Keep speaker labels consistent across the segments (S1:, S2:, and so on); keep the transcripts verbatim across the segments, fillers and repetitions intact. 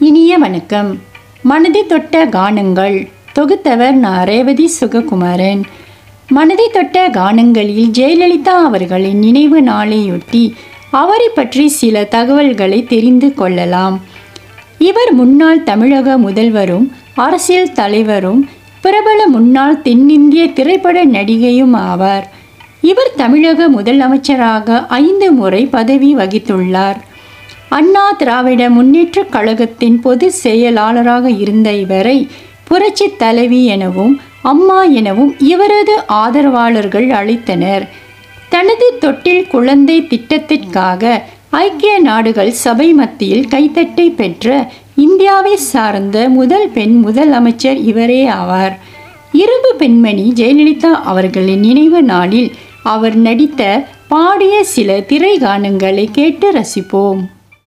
S1: இனிய வணக்கம். மனதை தொட்ட கானங்கள் தொகுத்தவர் நான் ரேவதி சுககுமாரன். மனதை தொட்ட கானங்களில் ஜெயலலிதா அவர்களின் நினைவு நாளையொட்டி அவரை பற்றி சில தகவல்களை தெரிந்து கொள்ளலாம். இவர் முன்னாள் தமிழக முதல்வரும் அரசியல் தலைவரும் பிரபல முன்னாள் தென்னிந்திய திரைப்பட நடிகையும் ஆவார். இவர் தமிழக முதலமைச்சராக ஐந்து முறை பதவி வகித்துள்ளார். அண்ணா திராவிட முன்னேற்றக் கழகத்தின் பொதுச் செயலாளராக இருந்த இவரை புரட்சி தலைவி எனவும் அம்மா எனவும் இவரது ஆதரவாளர்கள் அழைத்தனர். தனது தொட்டில் குழந்தை திட்டத்திற்காக ஐக்கிய நாடுகள் சபை மத்தியில் கைத்தட்டை பெற்ற இந்தியாவை சார்ந்த முதல் பெண் முதலமைச்சர் இவரே ஆவார். இரும்பு பெண்மணி ஜெயலலிதா அவர்களின் நினைவு நாளில் அவர் நடித்த பாடிய சில திரை கானங்களை கேட்டு ரசிப்போம்.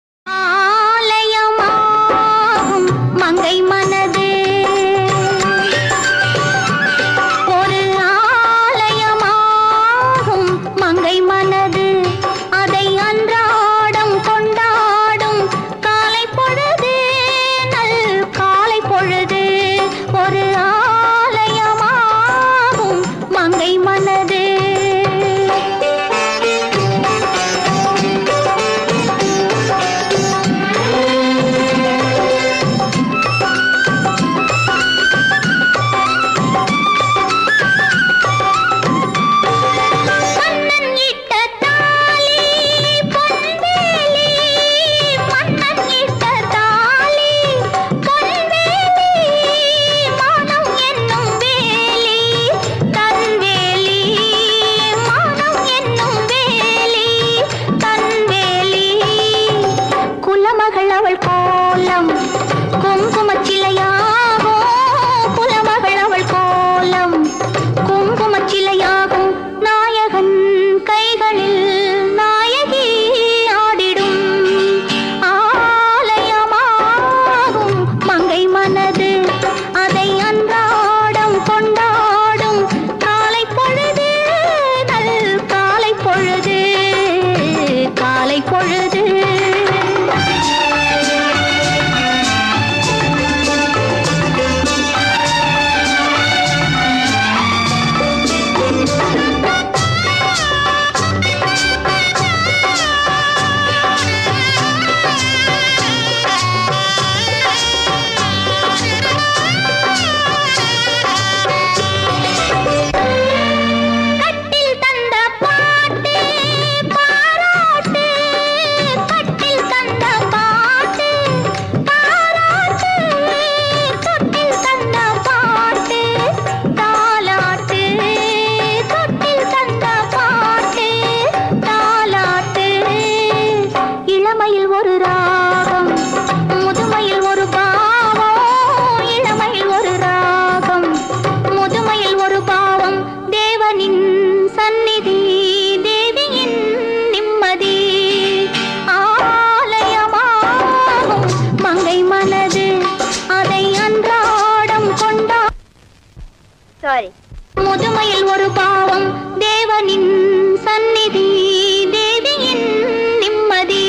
S2: மங்கை மனது ஒரு ஆலயமாகும், மங்கை மனது அதை அன்றாடம் கொண்டாடும் காலை பொழுது, நல் காலை பொழுது ஒரு ஆலயமாகும், மங்கை மனது. முதுமையில் ஒரு பாவம் தேவனின் சந்நிதி, தேவியின் நிம்மதி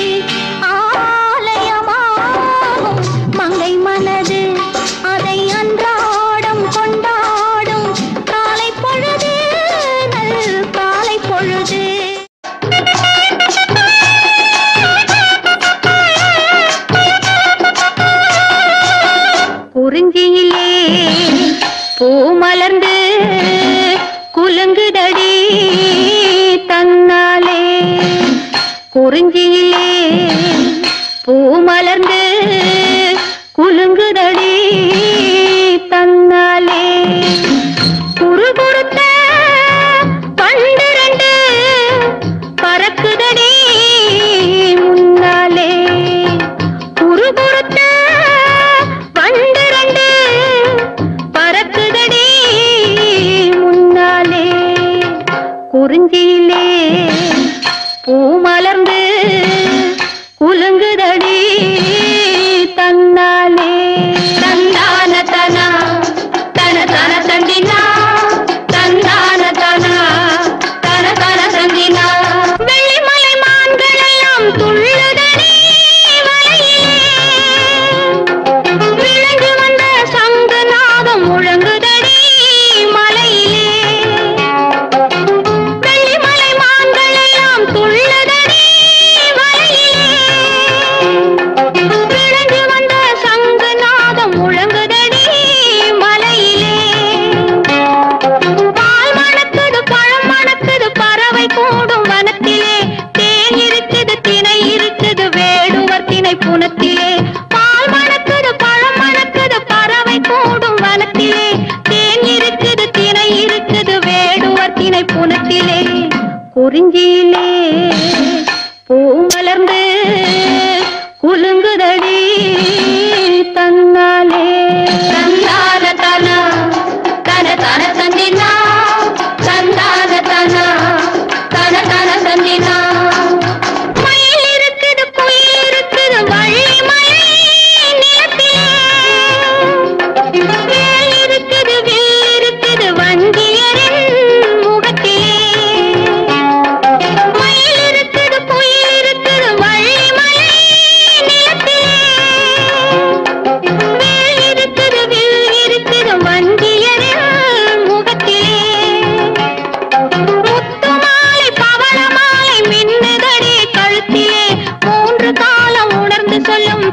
S2: ஆலயமாகும், மங்கை மனது அதை அன்றாடம் கொண்டாடும் காலை பொழுது, நல் காலை பொழுது. குறிஞ்சியிலே பூ மலர்ந்து குலுங்குதடி தன்னாலே, குறிஞ்சியிலே பூ மலர்ந்து குலுங்குதடி தன்னாலே, குறுகுறுத்த பன்னிரண்டு பறக்குதடி முன்னாலே, குறுகுறுத்த பன்னிரண்டு பறக்குதடி முன்னாலே, குறிஞ்சியிலே பூ மலர்ந்து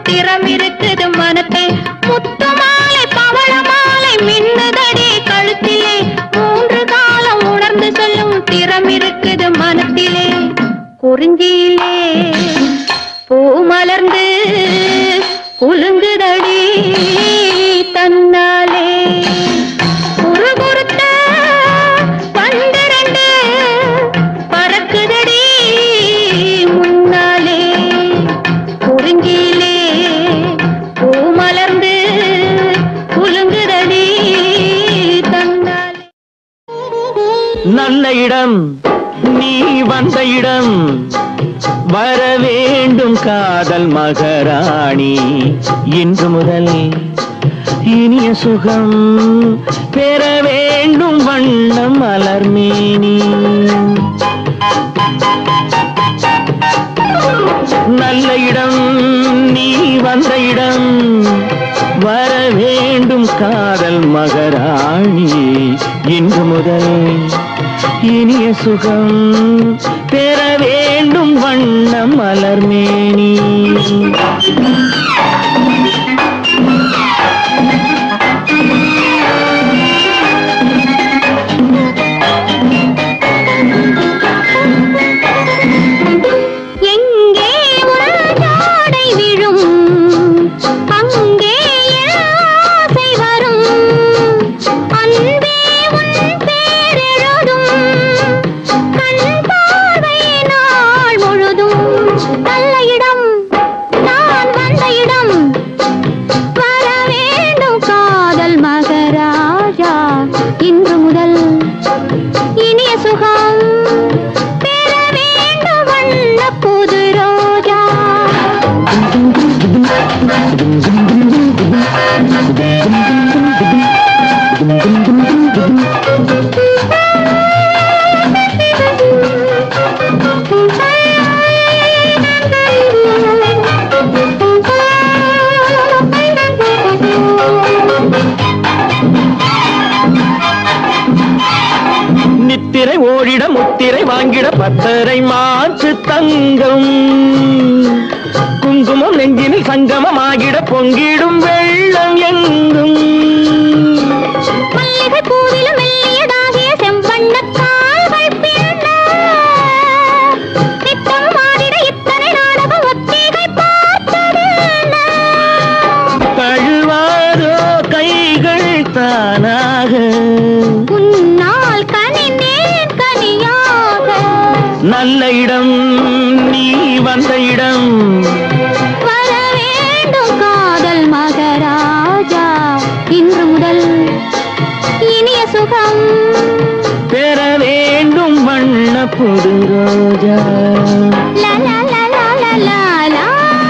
S2: திறம் இருக்குது மனத்தே. முத்து மாலை பவள மாலை மின்னுதடி கழுத்திலே. மூன்று காலம் உணர்ந்து சொல்லும் திறம் இருக்குது மனத்திலே. குறிஞ்சியிலே பூ மலர்ந்து குலுங்குதடி தன்னாலே. குறுகுறுத்த பன்னிரண்டு பறக்குதடி முன்னாலே. குறிஞ்சியிலே பூ மலர்ந்து குலுங்குதடி தன்னாலே.
S3: நல்ல இடம் நீ வந்த இடம், வர வேண்டும் காதல் மகாராணி. இன்று முதல் இனிய சுகம் பெற வேண்டும் வண்ணம் மலர்மேனி. நல்ல இடம் நீ வந்த இடம், வர வேண்டும் காதல் மகாராணி. இன்று முதல் இனிய சுகம் பெற வேண்டும் வண்ணம் மலர்மேனி. நித்திரை ஓடிட முத்திரை வாங்கிட பத்தரை மாற்று தங்கம். குங்குமம் நெஞ்சினில் சங்கமமாகிட பொங்கிடும் வெள்ளம் எங்கும்.
S2: மல்லிகை பூவிலும் மெல்லியதாகிய செம்பண்ணத்தாள்கள் பின்ன. நித்தம் மாறிட இத்தனை நாடகம் ஒத்திகை பார்த்ததென்ன.
S3: கழுவாரோ கைகள் தானாக,
S2: உன்னால் கனிந்தேன் கனியாக.
S3: நல்ல இடம் நீ வந்த இடம்,
S2: வர வேண்டும் காதல் மகாராஜா. இன்று முதல் இனிய சுகம்
S3: பெற வேண்டும் வண்ண புது ரோஜா.
S2: லா லா லா லா லா லா லா.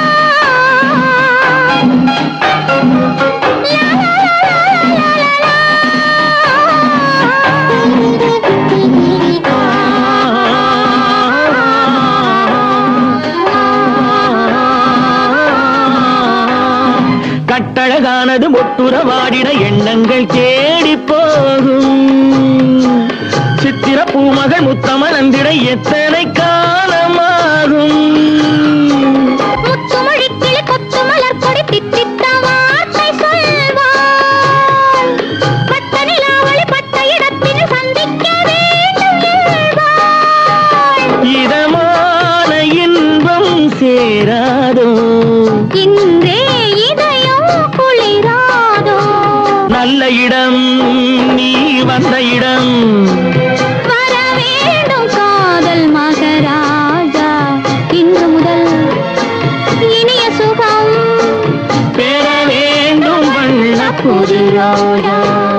S3: கட்டழகானது முத்துற வாடிட எண்ணங்கள் தேடி போகும். சித்திர பூமகள் முத்தமலந்திட எத்தனை காலமாகும்.
S2: முத்துமொழி கிளி கொத்து மலர் கொடி தித்தித்த வார்த்தை சொல்வாள். பட்ட நிலாவளி பட்ட இடத்தில் சந்திக்க வேண்டும் என்பாள்.
S3: இதமான இன்பம் சேராதோ,
S2: இன்றே இதயம் குளிராதோ.
S3: நல்ல இடம் நீ வந்த இடம்,
S2: வர வேண்டும் காதல் மகாராஜா. இன்று முதல் இனிய சுகம்
S3: பெற வேண்டும் வண்ண புது ரோஜா.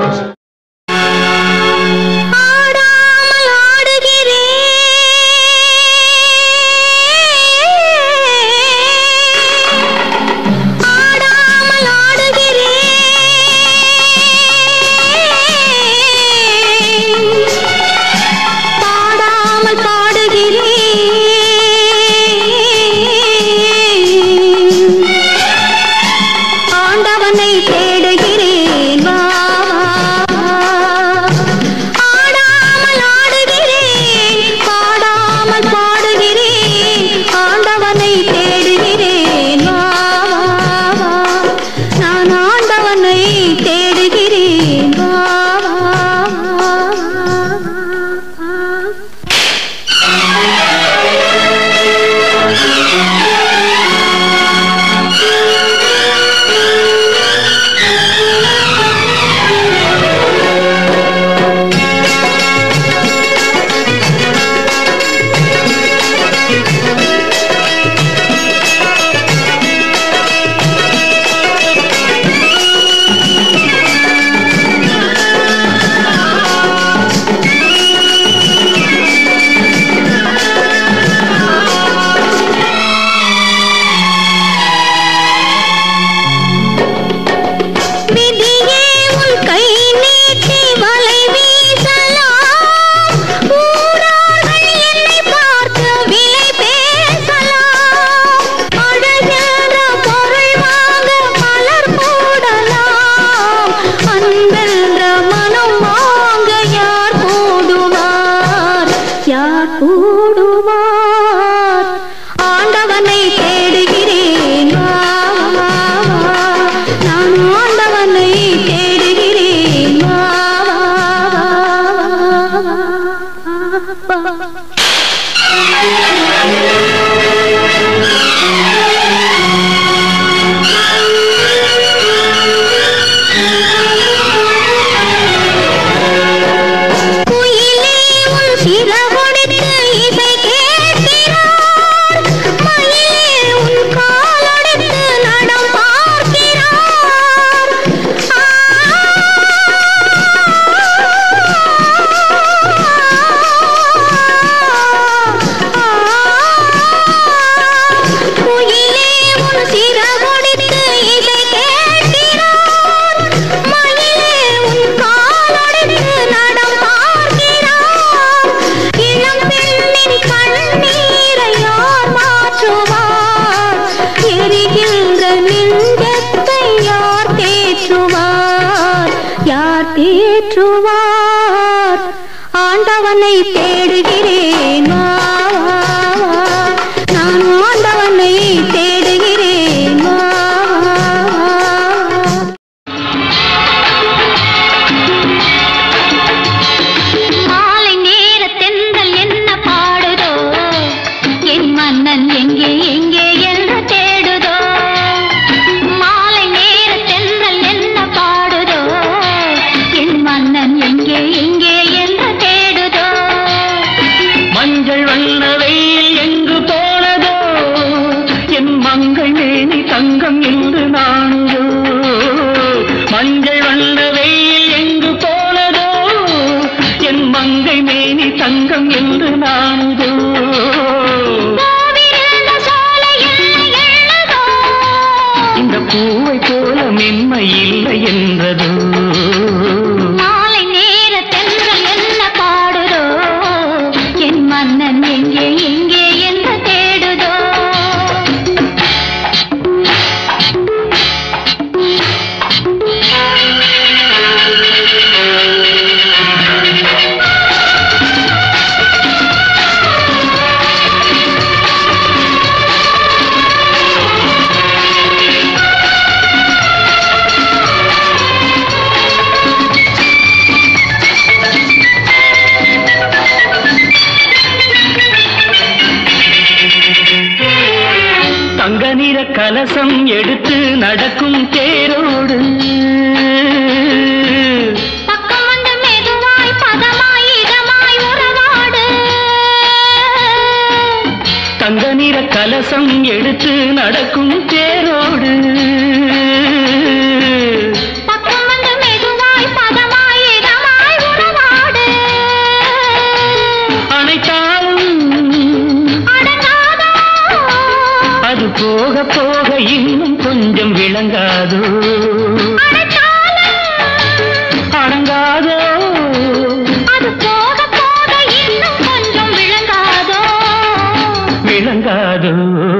S2: ஆடாமல் ஆடுகிறேன், ஆடாமல் ஆடுகிறேன். பாடாமல் பாடுகிறேன். ஆண்டவனை தேடுகிறேன் வா. நெஞ்சத்தை யார் தேற்றுவார் யார் தேற்றுவார் ஆண்டவனை தேடுகிறேன் வா, வா, வா. நான் ஆண்டவனை தேடுகிறேன் வா, வா, வா. மாலை நேர தென்றல் என்ன பாடுதோ என் மன்னன் எங்கே எங்கே என்று தேடுதோ மாலை நேர தென்றல் என்ன பாடுதோ என் மன்னன் எங்கே எங்கே என்று தேடுதோ
S3: மஞ்சள் வண்ண வெயில் எங்கு போனதோ என் மங்கை மேனி தங்கம் என்று நானுதோ மஞ்சள் வண்ண வெயில் எங்கு போனதோ என் மங்கை மேனி தங்கம் என்று நானுதோ
S2: கோவிலிருந்த சோலை என்ன எண்ணுதோ
S3: இந்த பூவை போல மென்மை இல்லை என்றதோ
S2: மாலை நேர தென்றல் என்ன பாடுதோ என் மன்னன் எங்கே எங்கே என்று தேடுதோ
S3: தங்க நிற கலசம் எடுத்து நடக்கும் தேரோடு
S2: பக்கம் வந்து மெதுவாய் பதமாய் இதமாய் உறவாடு
S3: தங்க நிற கலசம் எடுத்து நடக்கும் தேரோடு
S2: பக்கம் வந்து மெதுவாய் பதமாய் இதமாய் உறவாடு
S3: அனைத்தாலும்
S2: அடங்காதோ
S3: அது போக போக இன்னும் கொஞ்சம் விளங்காதோ
S2: அடைத்தாலும்
S3: அடங்காதோ
S2: அது போக போக இன்னும் கொஞ்சம் விளங்காதோ
S3: விளங்காதோ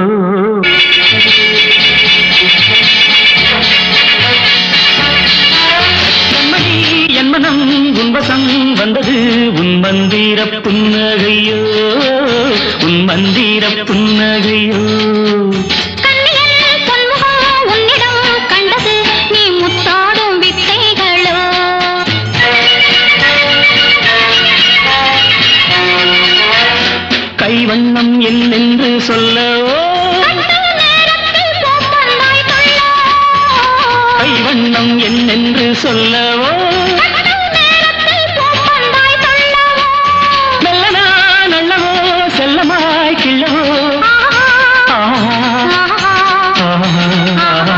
S3: என்மடி என் மனம் உன்வசம் வந்தது உன் மந்திர புன்னகையோ உன் மந்திர புன்னகையோ
S2: கண்ணியல் பொன்முகம் உன்னிடம் கண்டது நீ முத்தாடும் வித்தைகளோ
S3: கைவண்ணம் என்னென்று சொல்லவோ
S2: கண்ட நேரத்தில் பூப்பந்தாய் கொள்ளோ
S3: கைவண்ணம் என்னென்று சொல்லவோ
S2: கண்ட நேரத்தில் பூப்பந்தாய் கொள்ளோ
S3: மெல்லனா நல்லவோ செல்லமாய் கிள்ளவோ ஆஹா, ஆஹா,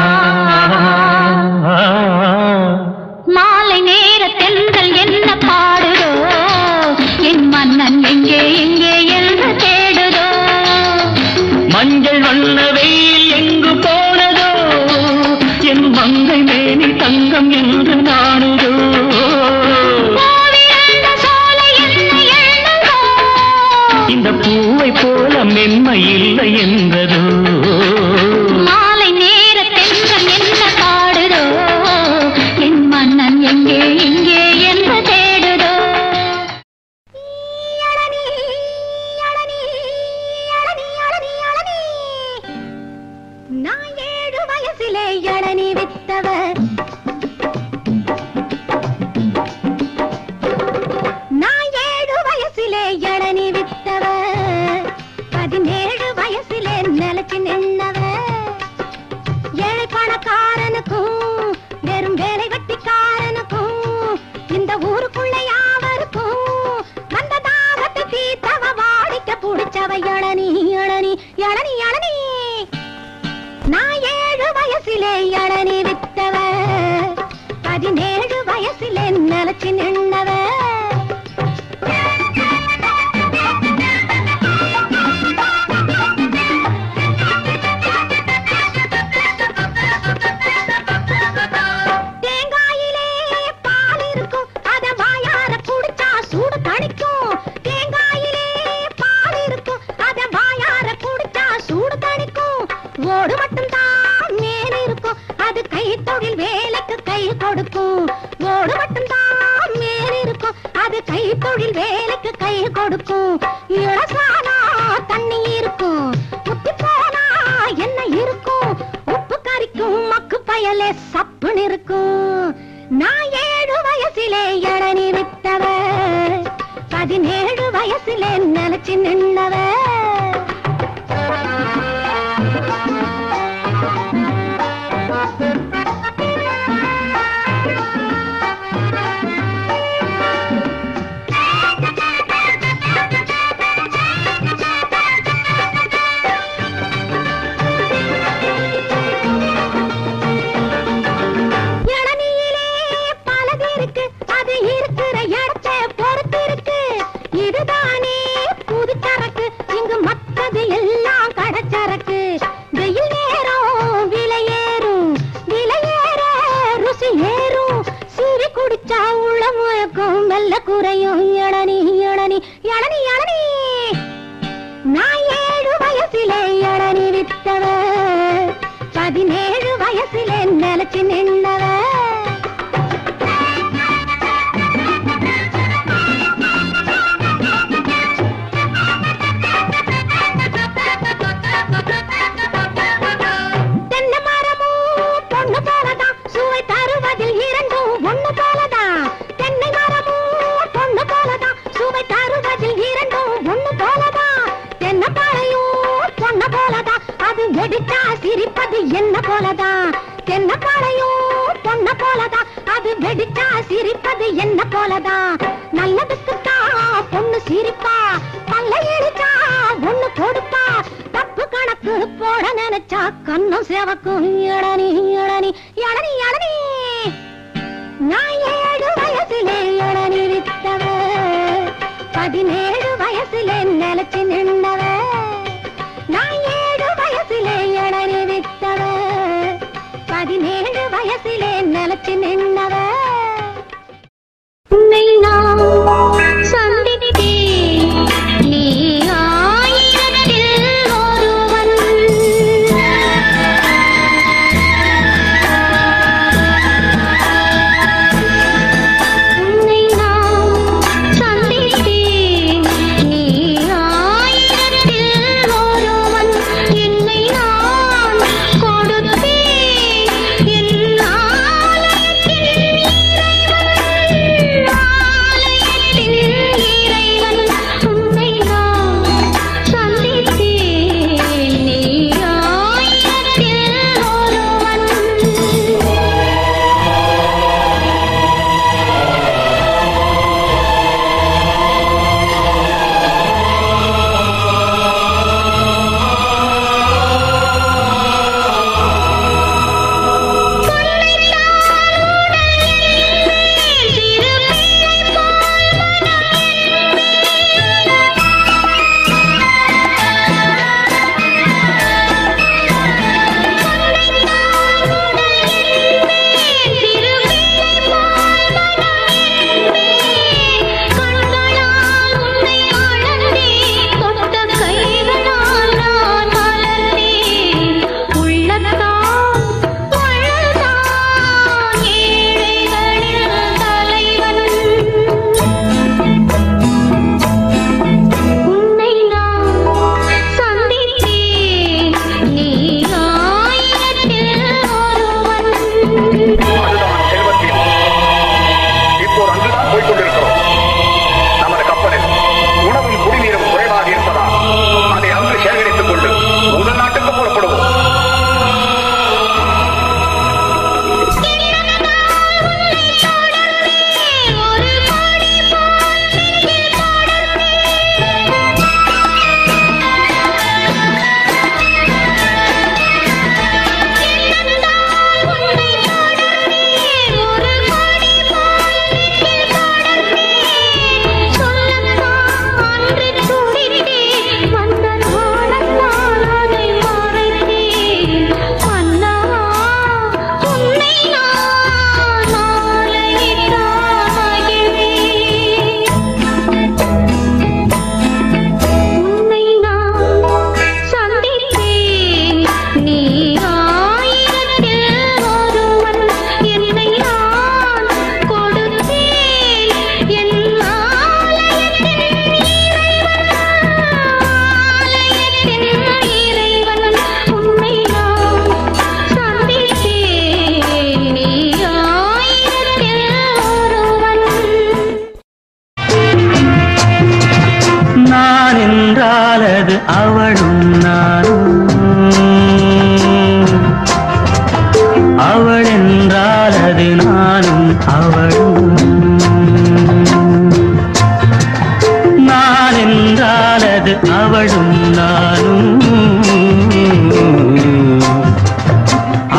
S3: ஆஹா.
S2: மாலை நேர தென்றல் என்ன பாடுதோ என் மன்னன் எங்கே எங்கே என்று தேடுதோ
S3: மஞ்சள் வண்ண வெயில் எங்கு போனதோ என் மங்கை மேனி தங்கம் என்று நானுதோ
S2: கோவிலிருந்த சோலை என்ன எண்ணுதோ
S3: இந்த பூவை போல மென்மை இல்லை என்றதோ
S2: மாலை நேர தென்றல் என்ன பாடுதோ என் மன்னன் எங்கே எங்கே என்று தேடுதோ நான் ஏழு வயசிலே இளநீ வித்தவர் நான் ஏழு வயசிலே இளநீ வித்தவர் பதினேழு வயசிலே நிலைச்சு நின்னவர் ஏழை பணக்காரனுக்கும் வெறும் வேலை வெட்டிக்காரனுக்கும் இந்த ஊருக்குள்ள யாவருக்கும் வந்த தாகத்தை தீத்தவ வாடிக்க புடிச்சவ இளநீ இளநீ இளநீ இளநீ நான் ஏழு வயசிலே இளநீ வித்தவர் பதினேழு வயசிலே நிலைச்சு நின்னவர் தேங்காயிலே பால் இருக்கும் அத வாயார குடிச்சா சூடு தணிக்கும் தேங்காயிலே பால் இருக்கும் அத வாயார குடிச்சா சூடு தணிக்கும் ஓடு மட்டும் தான் மேல கொடுக்கும். ஓடு மட்டும் தான் மேல் இருக்கும், அது கை தொழில் வேலைக்கு கை கொடுக்கும். இளசானா தண்ணி இருக்கும், முத்தி போனா என்ன இருக்கும்? உப்பு கறிக்கும் மக்கு பயலே சப்புன்னு இருக்கும். நான் ஏழு வயசிலே இளநீ வித்தவ, பதினேழு வயசிலே நினைச்சு நின்னவ. குறையும் இளநீ இளநீ இளநீ இளநீ. நான் ஏழு வயசிலே இளநீ வித்தவ, பதினேழு வயசிலே நினைச்சு நின்னவ. தென்னை மரமும் பொண்ணு போலதான், சுவை தருவதில் இரண்டும் ஒண்ணு போலதான். தென்னை மரமும் பொண்ணு போலதான், சுவை தருவதில் இரண்டும் ஒண்ணு போலதான். தென்னை பாளையும் பொண்ணு போலதான், அது வெடிச்சா சிரிப்பது என்ன போலதான். தென்னை பாளையும் பொண்ணு போலதான், அது வெடிச்சா சிரிப்பது என்ன போலதான். நல்லதுக்குத்தான் பொண்ணு சிரிப்பா, பல்ல இடிச்சா ஒண்ணு கொடுப்பா. தப்பு கணக்கு போட நினைச்சா கண்ணும் சேவக்கும். இளநீ இளநீ இளநீ இளநீ. நான் ஏழு வயசிலே இளநீ வித்தவ, பதினேழு வயசிலே நினைச்சு நின்னவ. நான் ஏழு வயசிலே இளநீ வித்தவ, பதினேழு வயசிலே நினைச்சு நின்னவ.
S4: உன்னை நான் சந்தித்தேன், நீ ஆயிரத்தில் ஒருவன். உன்னை நான் சந்தித்தேன், நீ ஆயிரத்தில் ஒருவன். என்னை நான் கொடுத்தேன், என் ஆலயத்தில்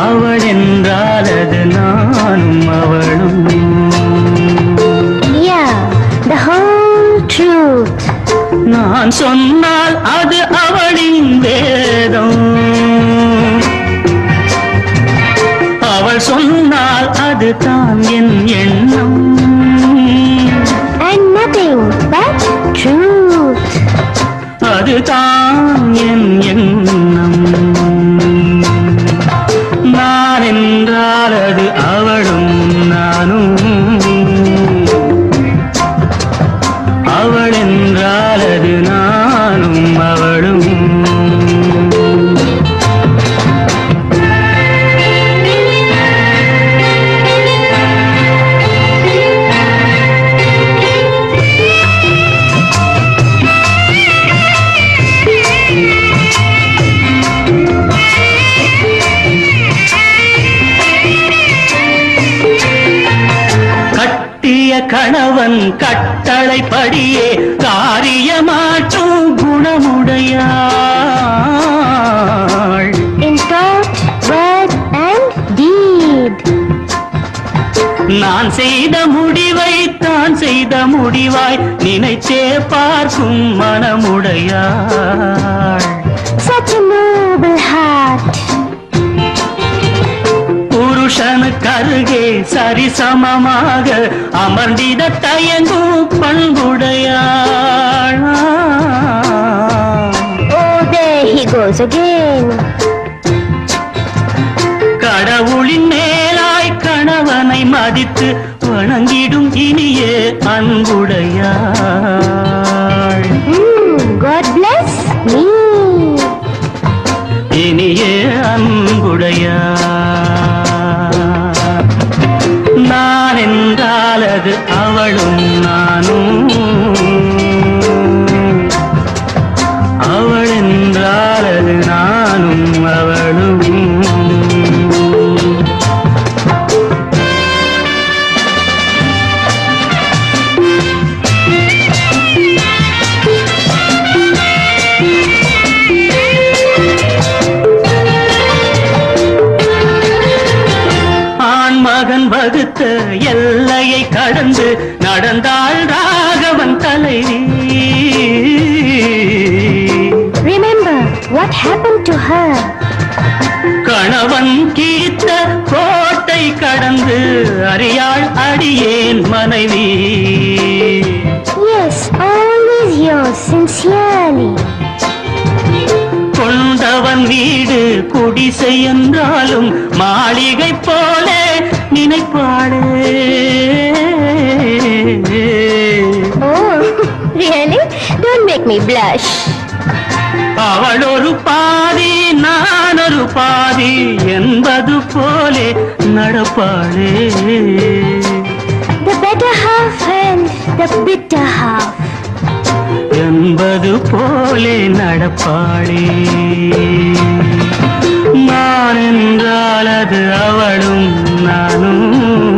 S3: அவள் என்றால் அது நானும் அவளும்.
S4: Yeah, the whole truth.
S3: நான் சொன்னால் அது அவளின் வேதம், அவள் சொன்னால் அது தான் என் எண்ணம்.
S4: And nothing but truth.
S3: அது தான் என் எண்ணம். நான் என்றால் அது அவளும் நானும், அவள் என்றால் அது நானும் அவளும். கணவன் கட்டளைப்படியே காரியமாற்றும் குணமுடையாள்.
S4: In thought, word and deed.
S3: நான் செய்த முடிவை தான் செய்த முடிவாய் நினைச்சே பார்க்கும் மனமுடையாள்.
S4: Such a noble heart.
S3: புருஷனுக்கருகே சரிசமமாக அமர்ந்திட தயங்கும் பண்புடையாள்.
S4: Oh, there he goes again.
S3: கடவுளின் மேலாய் கணவனை மதித்து வணங்கிடும் இனிய அன்புடையாள்.
S4: Mm, God bless me.
S3: இனிய அன்புடையாள். நான் என்றால் அது அவளும் நானும், அவள் என்றால் அது நானும் அவளும். மகன் வகுத்த எல்லையை கடந்து நடந்தாள் ராகவன் தலைவி.
S4: Remember what happened to her.
S3: கணவன் கீத்த கோட்டை கடந்து அறியாள் அடியேன் மனைவி.
S4: Yes, always yours sincerely.
S3: கொண்டவன் வீடு குடிசை என்றாலும் மாளிகை போல நினைப்பாளே.
S4: Oh, really? Don't make me blush.
S3: அவள் ஒரு பாதி நான் ஒரு பாதி என்பது போலே நடப்பாளே.
S4: The better half and the bitter half.
S3: என்பது போலே நடப்பாளே. நான் என்றால் அது அவளும் நானும்,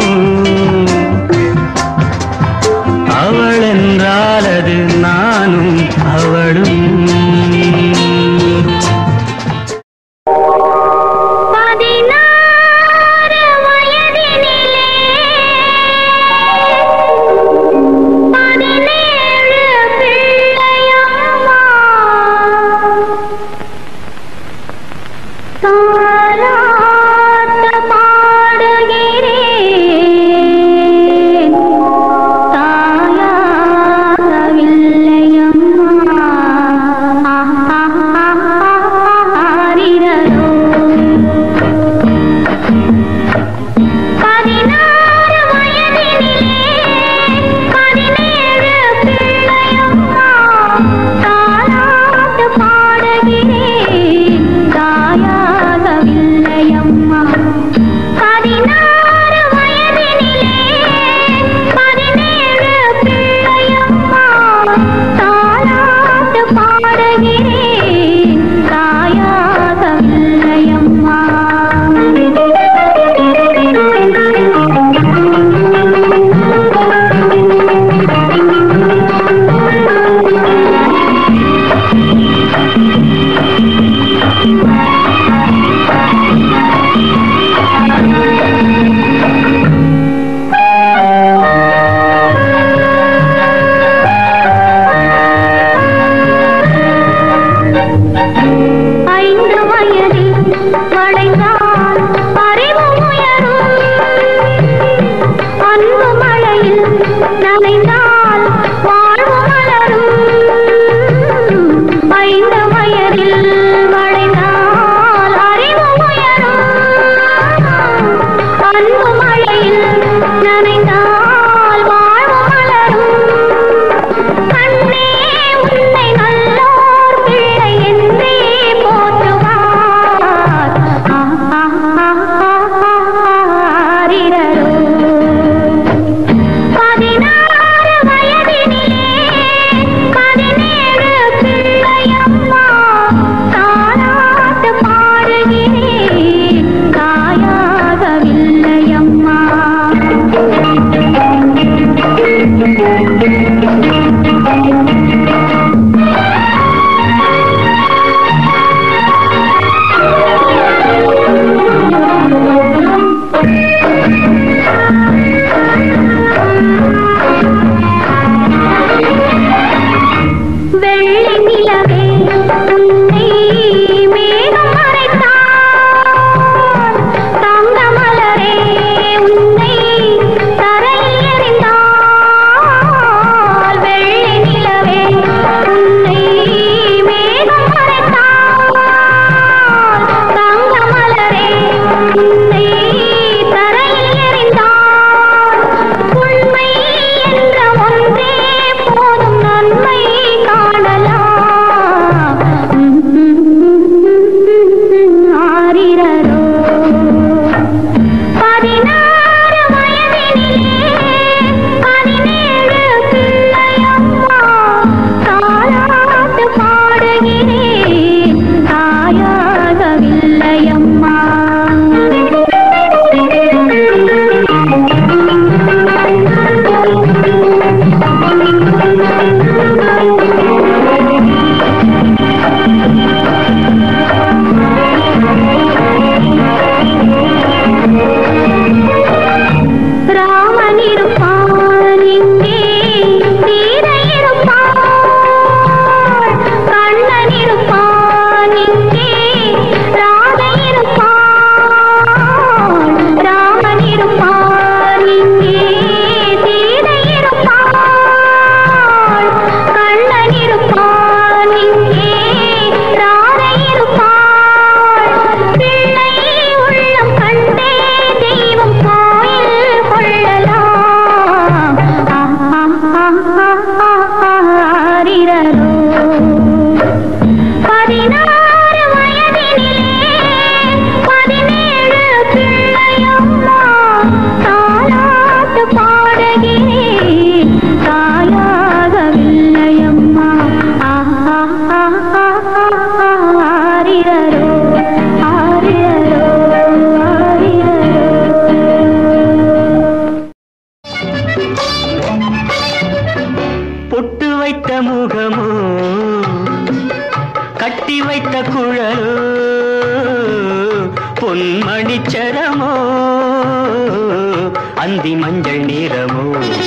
S3: அவள் என்றால் அது நானும் அவளும்.
S4: தாராட்ட பாடுகிறேன்
S3: குழலோ பொன்மணிச்சரமோ அந்தி மஞ்சள் நிறமோ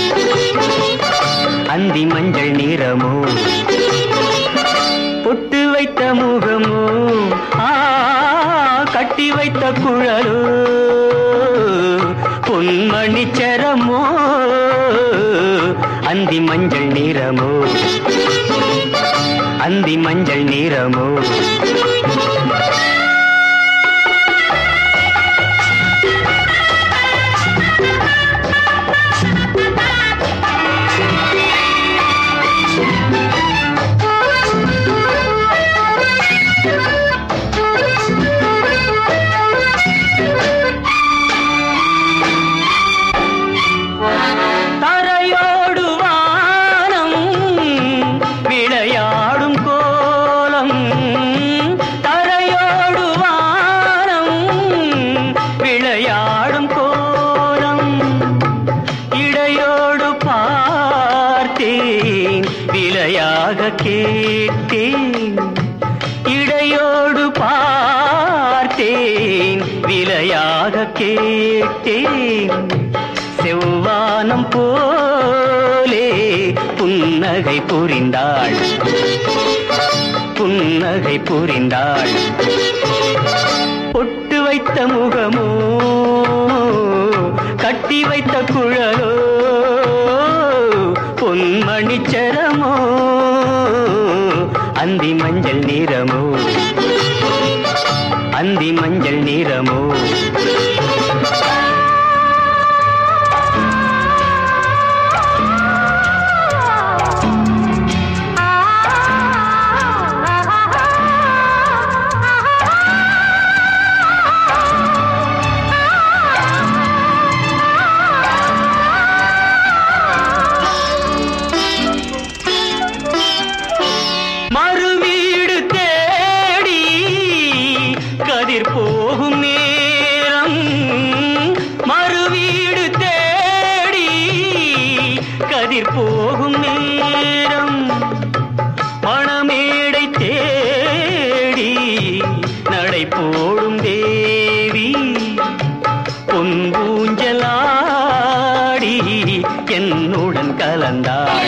S3: அந்தி மஞ்சள் நிறமோ பொட்டு வைத்த முகமோ ஆ கட்டி வைத்த குழலோ பொன்மணிச்சரமோ அந்தி மஞ்சள் நிறமோ அந்தி மஞ்சள் நிறமோ கேட்டேன் இடையோடு பார்த்தேன் விலையாக கேட்டேன் செவ்வானம் போலே புன்னகை புரிந்தாள் புன்னகை புரிந்தாள் பொட்டு வைத்த முகமோ கட்டி வைத்த குழலோ பொன்மணிச்சரமோ அந்தி மஞ்சள் நிறமோ அந்தி மஞ்சள் நிறமோ போகும் நேரம் மணமேடை தேடி நடை போடும் தேவி பொன்பூஞ்சலாடி என்னுடன் கலந்தாள்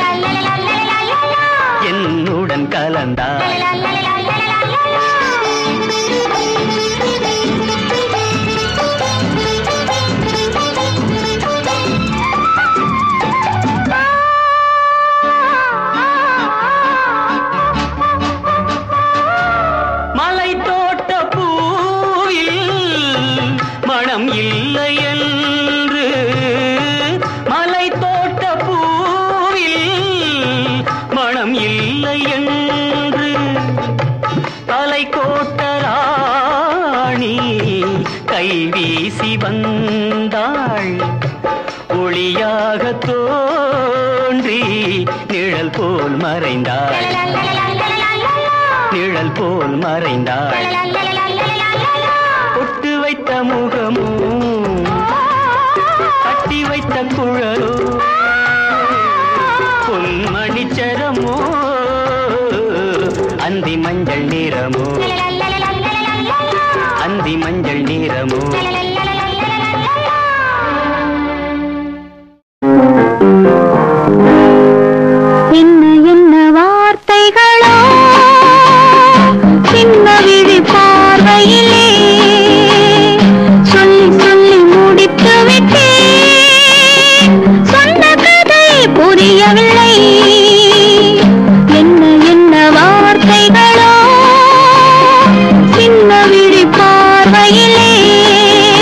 S3: என்னுடன் கலந்தாள் இல்லை என்று மலை தோட்ட பூவில் மனம் இல்லை என்று தலை கோட்ட ராணி கை வீசி வந்தாள் ஒளியாக தோன்றி நிழல் போல் மறைந்தாள் நிழல் போல் மறைந்தாள் பொட்டு வைத்த முகமோ கட்டி வைத்த குழலோ பொன்மணிச்சரமோ அந்தி மஞ்சள் நிறமோ அந்தி மஞ்சள் நிறமோ
S2: என்ன என்ன வார்த்தைகளோ சின்ன விழி பார்வையிலே சொல்லி சொல்லி முடித்து விட்டேன் சொன்ன கதை புரியவில்லை என்ன என்ன வார்த்தைகளோ சின்ன விழி பார்வையிலே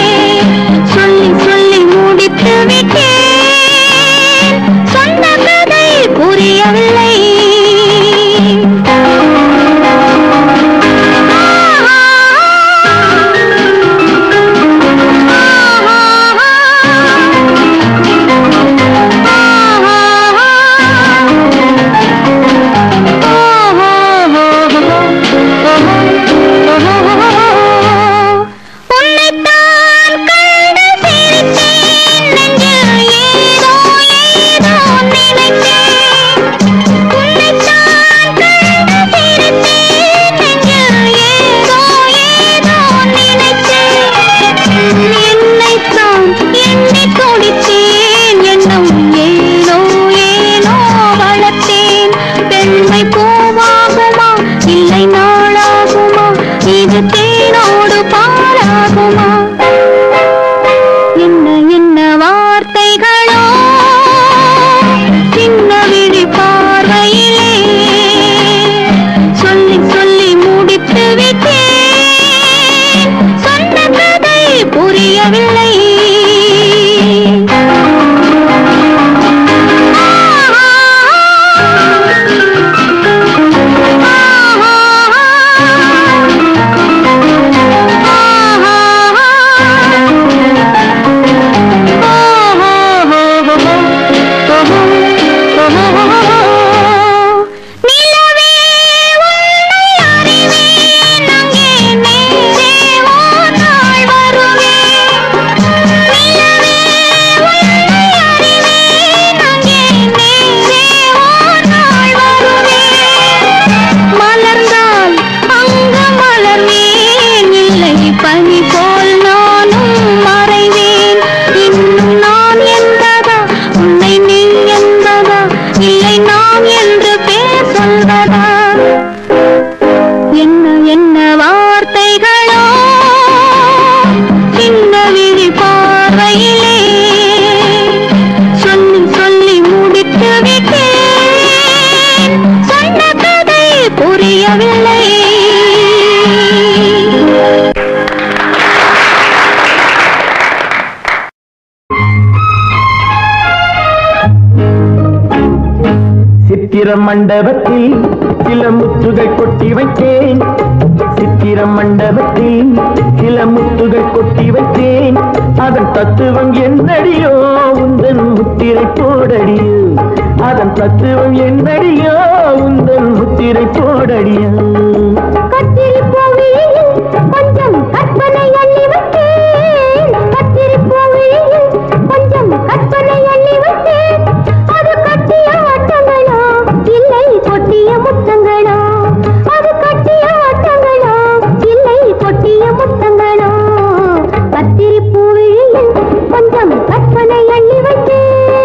S5: சித்திர மண்டபத்தில் சில முத்துகள் கொட்டி வைத்தேன் சித்திர மண்டபத்தில் சில முத்துகள் கொட்டி வைத்தேன் அதன் தத்துவம் என்னடியோ உந்தன் முத்திரை போடடியோ அதன் தத்துவம் என்னடியோ உந்தன் முத்திரை போடடியோ
S2: கத்திரி பூவியில் கொஞ்சம் கற்பனை அள்ளி வைத்தேன் கத்திரி பூவியில் கொஞ்சம் கற்பனை அள்ளி வைத்தேன் அது கட்டிய ஆட்டங்களோ இல்லை கொட்டிய முத்தங்களோ அது கட்டிய ஆட்டங்களோ இல்லை கொட்டிய முத்தங்களோ கத்திரி பூவியில் கொஞ்சம் கற்பனை அள்ளி வைத்தேன்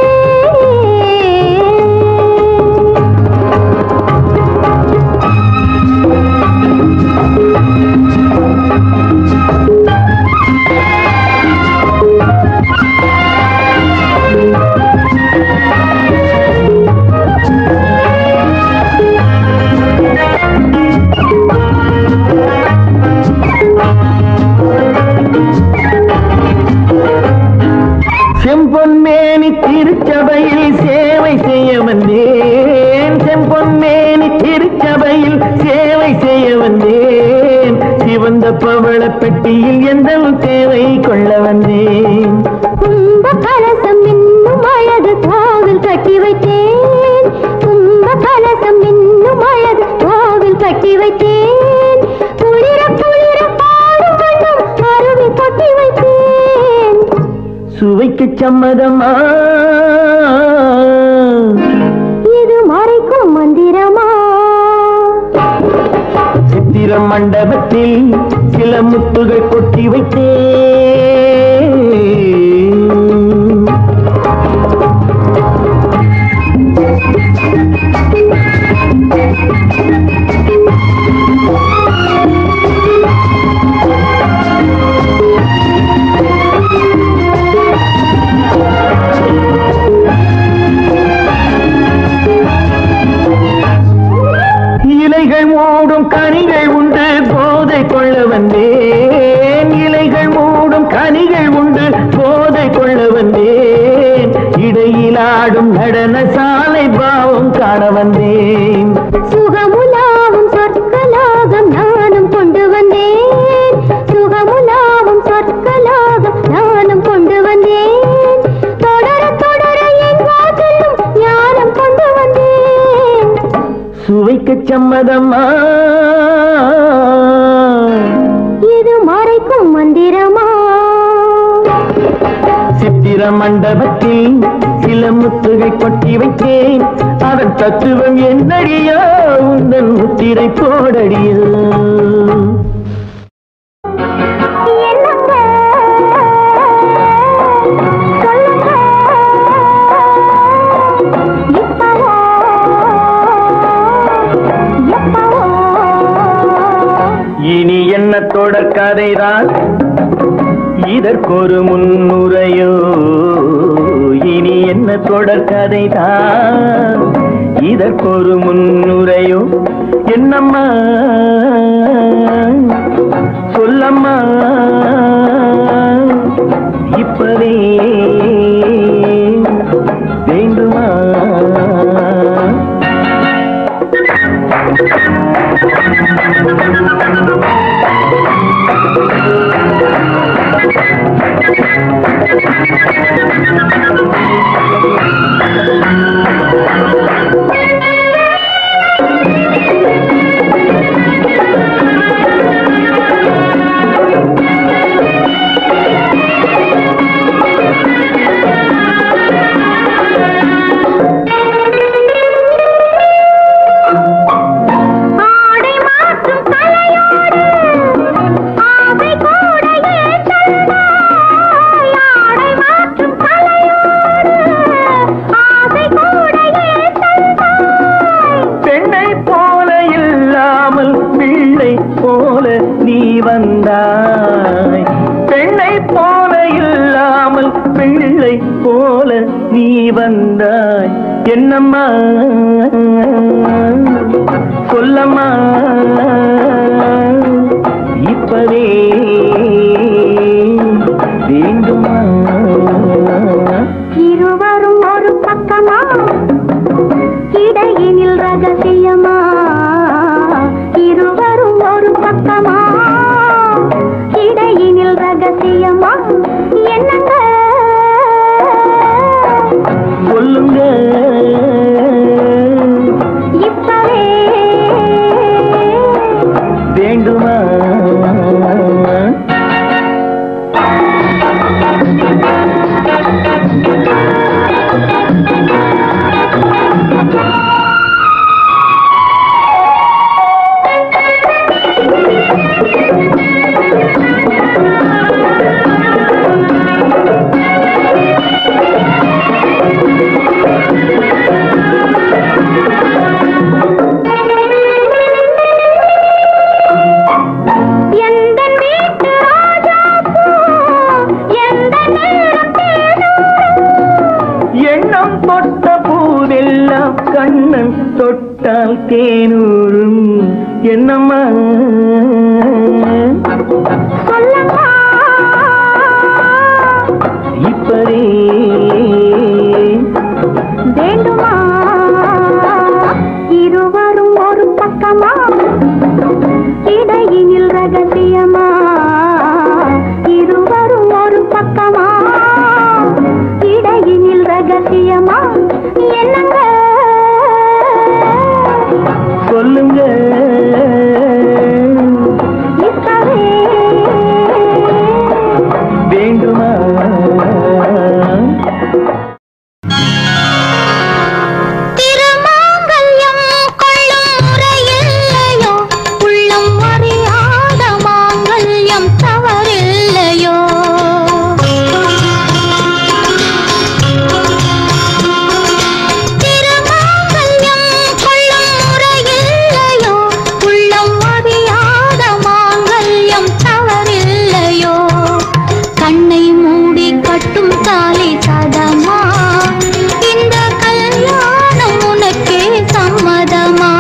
S5: செம்பொன்மேனி திருச்சபையில் சேவை செய்ய வந்தேன் செம்பொன்மேனி திருச்சபையில் சேவை செய்ய வந்தேன் சிவந்த பவள பெட்டியில் எந்த தேவை கொள்ள வந்தேன்
S2: கும்ப கலசம் இன்னும் அழகு கோவில் கட்டி வைத்தேன் கும்ப கலசம் இன்னும் அழகு கோவில் கட்டி வைத்தேன் குளிர குளிர பாடும் கண்ணும் அருவி கொட்டி வைத்தேன்
S5: சுவைக்கு சம்மதமா
S2: இது மறைக்கும் மந்திரமா
S5: சித்திர மண்டபத்தில் சில முத்துகள் கொட்டி வைத்தேன் இலைகள் மூடும் கனிகள் உண்டு போதை கொள்ள வந்தேன் இலைகள் மூடும் கனிகள் உண்டு போதை கொள்ள வந்தேன் இடையில் ஆடும் நடன சாலை பாவம் காண வந்தேன்
S2: சுகமுலாவும் சொற்கலாகம் நானும் கொண்டு வந்தேன் சுகமுலாவும் சொற்கலாகம் நானும் கொண்டு வந்தேன் தொடர தொடர எங்கோ செல்லும் ஞானம் கொண்டு வந்தேன்
S5: சுவைக்கு சம்மதமா
S2: இது மறைக்கும் மந்திரமா
S5: சித்திர மண்டபத்தில் சில முத்துகள் கொட்டி வைத்தேன் அதன் தத்துவம் என்னடியோ உந்தன் முத்திரை போடடியோ
S2: என்னங்க சொல்லுங்க இப்பவோ எப்பவோ
S5: இனி என்ன தொடர் கதைதான் இதற்கொரு முன்னுரையோ இனி என்ன தொடர் கதைதான் இதற்கொரு முன்னுரையோ என்னம்மா சொல்லம்மா இப்பவே வேண்டுமா
S2: ஆடை மாற்றும் கலையோடு ஆசை கூட ஏற்றந்தாய் ஆடை மாற்றும் கலையோடு ஆசை கூட ஏற்றந்தாய்
S5: பெண்ணை போல இல்லாமல் பிள்ளை போல நீ வந்தாய் பெண்ணை போல இல்லாமல் பிள்ளை போல நீ வந்தாய் என்னம்மா சொல்லம்மா இப்பவே வேண்டுமா
S2: இருவரும் ஒரு பக்கமா இடையினில்
S5: தொட்ட பூவெல்லாம் கண்ணன் தொட்டால் தேனூரும் என்னம்மா
S2: சொல்லம்மா
S5: இப்பரே
S2: வேண்டுமா இருவரும் ஒரு பக்கமா இடையினில் ரகசியமா இருவரும் ஒரு பக்கமா இடையினில் ரகசியமா என்னங்க
S5: சொல்லுங்க
S2: இப்பவே
S5: வேண்டுமா
S2: திருமாங்கல்யம் கொள்ளும் முறையில்லையோ உள்ளம் அறியாத மாங்கல்யம் தவறில்லையோ திருமாங்கல்யம் கொள்ளும் முறையில்லையோ உள்ளம் அறியாத மாங்கல்யம் தவறில்லையோ கண்ணை மூடி கட்டும் தாலி சதமா இந்த கல்யாணம் உனக்கே சம்மதமா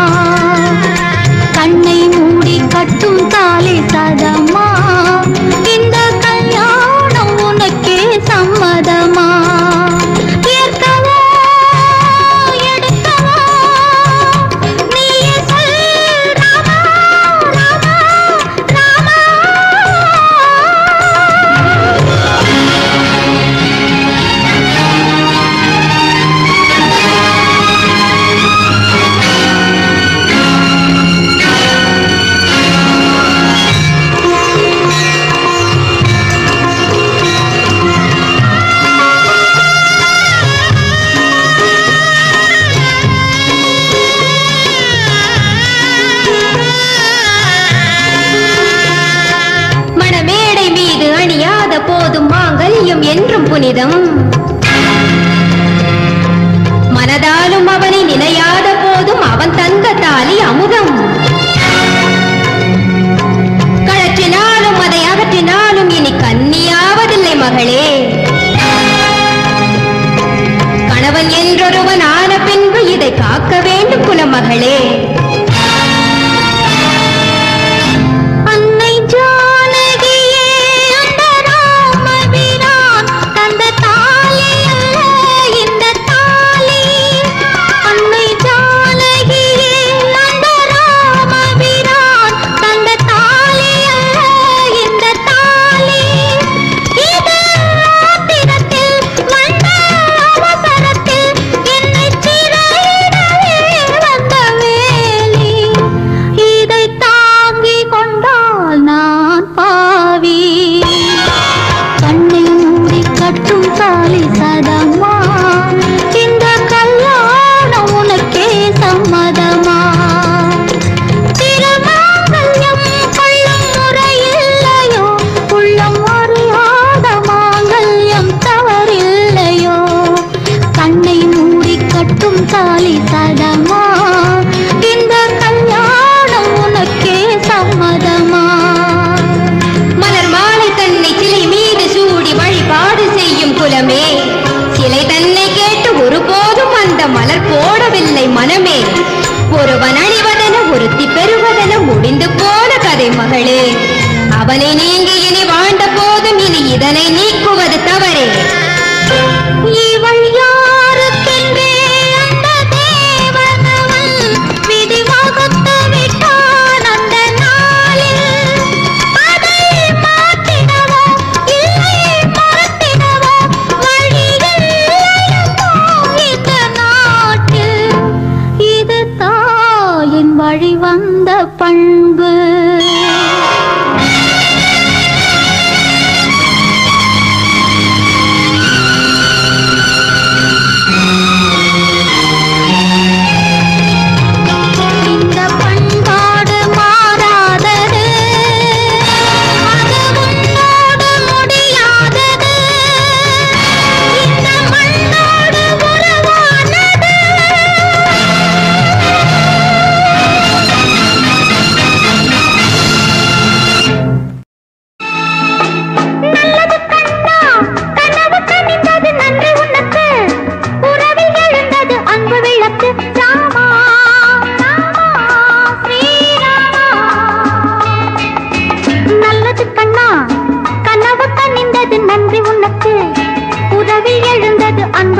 S2: கண்ணை மூடி கட்டும் தாலி சதமா இந்த கல்யாணம் உனக்கே சம்மதமா ஏற்கவா எடுக்கவா நீயே சொல் ராமா ராமா ராமா மணமேடை மீது அணியாத போதும் மாங்கல்யம் என்றும் புனிதம் மனதாலும் அவனை நினையாத போதும் அவன் தந்த தாலி அமுதம் கழற்றினாலும் அதை அகற்றினாலும் இனி கன்னியாவதில்லை மகளே கணவன் என்றொருவன் ஆன பின்பு இதை காக்க வேண்டும் குலமகளே அன்னை ஜானகியே அந்த ராமபிரான் தந்த தாலி அல்ல இந்த தாலி அன்னை ஜானகியே அந்த ராமபிரான் தந்த தாலி அல்ல இந்த தாலி இது ஆத்திரத்தில் வந்த அவசரத்தில் என்னை சிறையிடவே வந்த வேலி இதை தாங்கிக் கொண்டால் நான் பாவி கண்ணை மூடி கட்டும் தாலி சதமா இந்த கல்யாணம் உனக்கே சம்மதமா திருமாங்கல்யம் கொள்ளும் முறையில்லையோ உள்ளம் அறியாத மாங்கல்யம் தவறில்லையோ கண்ணை மூடி கட்டும் தாலி சதமா இந்த கல்யாணம் உனக்கே சம்மதமா மலர் மாலை தன்னை சிலை மீது சூடி வழிபாடு செய்யும் குலமே சிலை தன்னை கேட்டு ஒருபோதும் அந்த மலர் போடவில்லை மனமே ஒருவன் அணிவதென ஒருத்தி பெறுவதென முடிந்து போன கதை மகளே அவனை நீங்கி இனி வாழ்ந்த போதும் இனி இதனை நீக்குவது தவறே இவள் யாருக்கென்றே அந்த தேவனவன் விதி வகுத்து விட்டான் அந்த நாளில் அதை மாற்றிடவோ இல்லை மறத்திடவோ வழியில்லையோ இந்த நாட்டில் இது தாயின் வழி வந்த பண்பு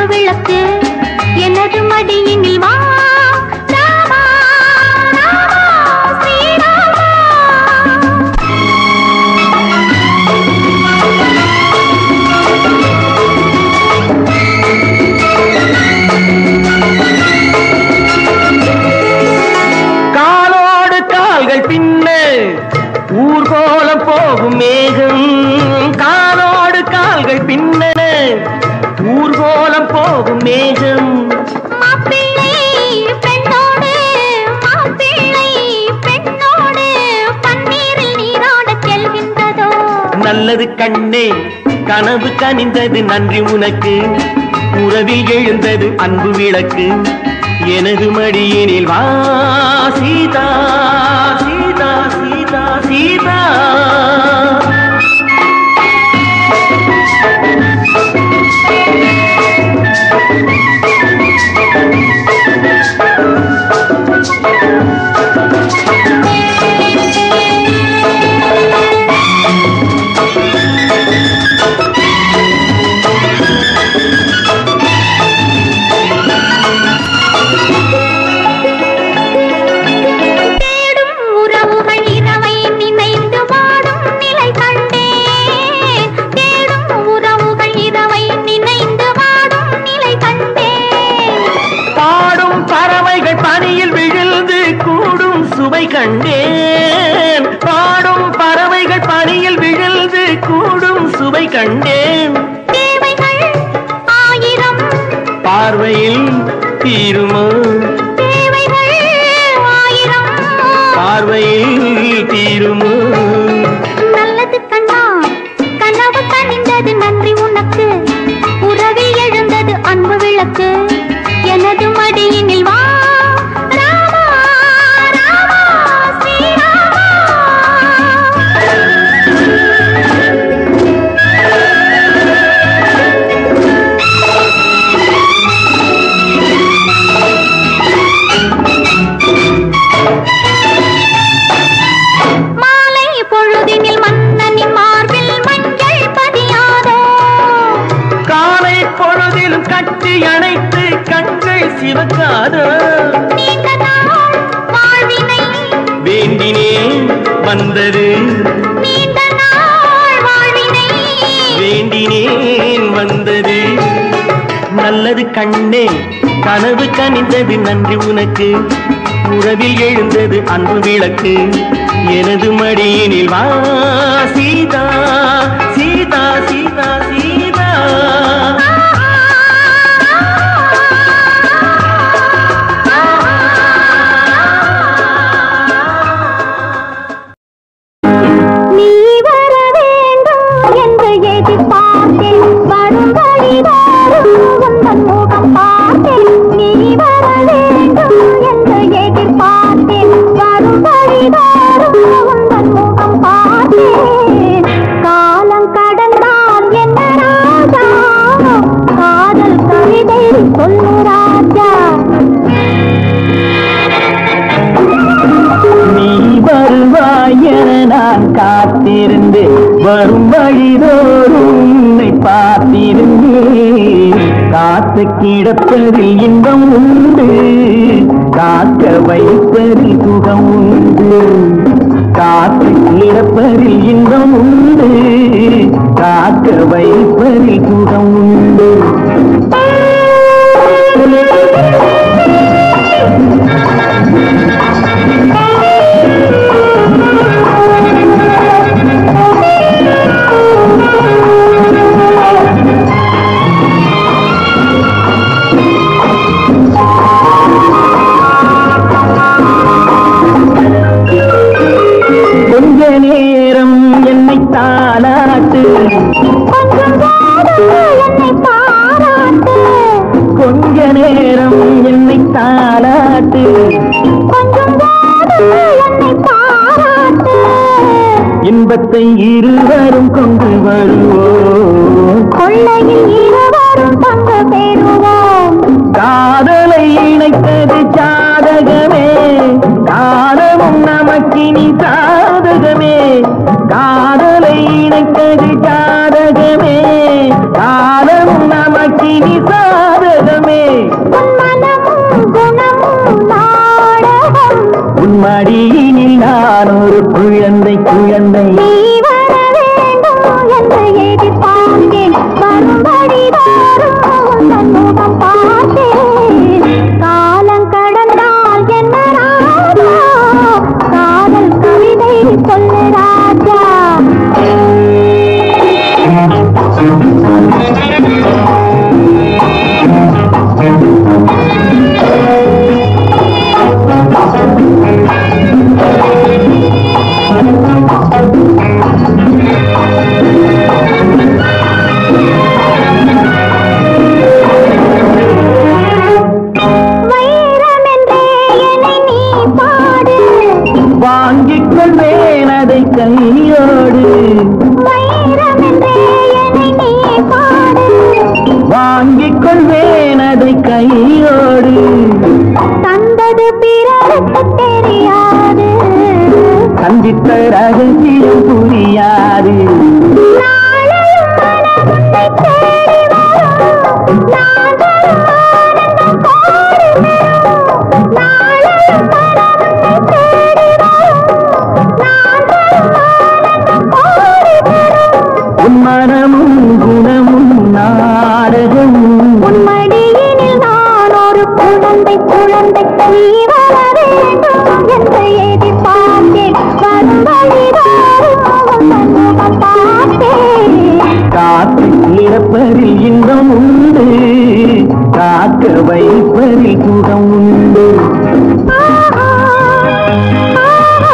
S2: விளக்கு எனது மடியினில் வா ராமா ராமா ஸ்ரீராமா.
S5: காலோடு கால்கள் பின்ன ஊர்கோலம் போகும் மேகம், காலோடு கால்கள் பின்ன ஊர்கோலம் போகும் மேகம்.
S2: மாப்பிள்ளை பெண்ணோடு மாப்பிள்ளை பெண்ணோடு பன்னீரில் நீராடச் செல்கின்றதோ.
S5: நல்லது கண்ணே கனவு கனிந்தது நன்றி உனக்கு, உறவில் எழுந்தது அன்பு விளக்கு எனது மடியினில் வா சீதா சீதா சீதா சீதா. கண்டேன் பாடும் பறவைகள் பனியில் விழுந்து கூடும் சுவை கண்டேன்.
S2: தேவைகள் ஆயிரம்
S5: பார்வையில் தீருமோ,
S2: தேவைகள் ஆயிரம்
S5: பார்வையில் தீருமோ.
S2: நல்லது கண்ணா கனவு கனிந்தது நன்றி உனக்கு, உறவில் எழுந்தது அன்பு விளக்கு எனது மடியினில் வா ராமா ராமா ஸ்ரீராமா. மாலை பொழுதினில் மன்னனின் மார்பில் மஞ்சள் பதியாதோ,
S5: காலை பொழுதிலும் கட்டி அணைத்து கண்கள் சிவக்காதோ.
S2: நீண்ட நாள் வாழ்வினை
S5: வேண்டினேன் வந்தது,
S2: நீண்ட நாள் வாழ்வினை
S5: வேண்டினேன் வந்தது. நல்லது கண்ணே கனவு கனிந்தது நன்றி உனக்கு, உறவில் எழுந்தது அன்பு விளக்கு எனது மடியினில் வா சீதா சீதா சீதா சீதா.
S2: நீ வர வேண்டும் என்று எதிர்பார்த்தேன், வரும் வழிதோறும் உந்தன் முகம் பார்த்தேன். நீ வர வேண்டும் என்று எதிர்பார்த்தேன், வரும் வழிதோறும் உந்தன் முகம் பார்த்தேன். காலம் கடந்தால் என்ன ராஜா, காதல் கவிதை சொல்லு ராஜா.
S5: நீ வருவாய் என நான் காத்திருந்து வரும் வழிதோறும் உன்னை பார்த்திருந்தேன். காத்து கிடப்பதில் இன்பம் உண்டு, காக்க வைப்பதில் சுகம் உண்டு. காத்து கிடப்பதில் இன்பம் உண்டு, காக்க வைப்பதில் சுகம் உண்டு. கொஞ்ச நேரம் என்னை தாளாட்டு,
S2: என்னை பாராட்டு,
S5: கொஞ்ச நேரம் என்னை தாளாட்டு.
S2: கொஞ்சம் என்னை பாராட்டு.
S5: இன்பத்தை இருவரும் கொண்டு வருவோம்,
S2: கொள்ளையில் இருவரும் பங்கு பெறுவோம்.
S5: காதலை இணைத்தது சாதகமே, காலமும் நமக்கினி சாதகமே. காதலை இணைத்தது சாதகமே, காலமும் நமக்கினி சாதகமே. மடியினில் நான் ஒரு குழந்தை குழந்தை
S2: நீ வர வேண்டும் என்று எதிர்பார்த்தேன் வரும்படி தோறும் முகம் பார்த்தேன் காலம் கடந்தால் என்ன ராஜா காதல் கவிதை சொல்லு ராஜா
S5: வாங்கிக் கொள்வேன் அதை கையோடு வாங்கிக் கொள்வேன் அதை கையோடு
S2: தந்தது பிறருக்கு தெரியாது
S5: சந்தித்த ரகசியம் புரியாது
S2: நாளையும் மனம் உன்னை தேடி வரும் நாங்களும் ஆனந்தம் கோரி வரும் நாளையும் மனம் உன்னை தேடி வரும் நாங்களும் ஆனந்தம் கோரி வரும்
S5: உன் மனமும் குணமும் நாடகம்
S2: உன் மடியினில் நான் ஒரு குழந்தை குழந்தை நீ வர வேண்டும் என்று எதிர்பார்த்தேன் வரும் வழிதோறும் முகம் பார்த்தேன்
S5: காத்து இறப்பதில் இன்பம் உண்டு காக்க வைப்பதில் சுகம் உண்டு
S2: ஆஹா ஆஹா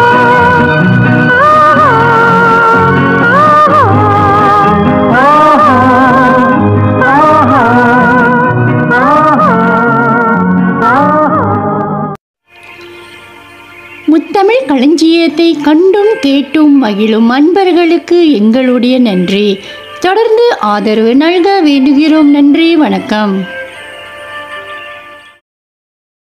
S2: ஆஹா
S1: முத்தமிழ் களஞ்சியத்தை கண்டும் கேட்டும் மகிழும் அன்பர்களுக்கு எங்களுடைய நன்றி. தொடர்ந்து ஆதரவு நல்க வேண்டுகிறோம். நன்றி, வணக்கம்.